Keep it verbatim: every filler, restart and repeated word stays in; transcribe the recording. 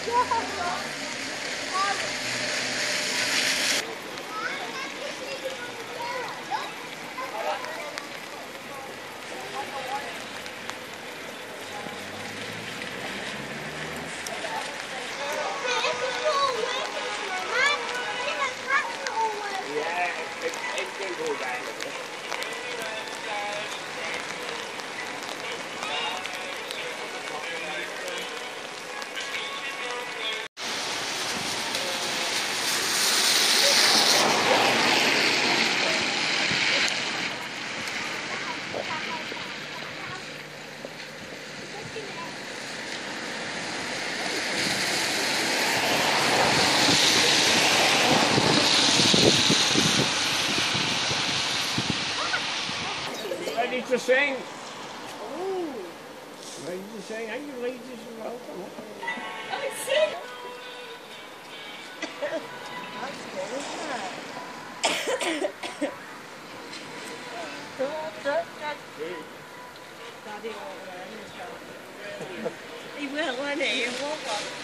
Ready to sing? Ooh. Ready to sing? Are you ready to sing? Oh, come on. I sing! That's good, isn't it? Daddy won't learn, is that? He will, won't he? He won't.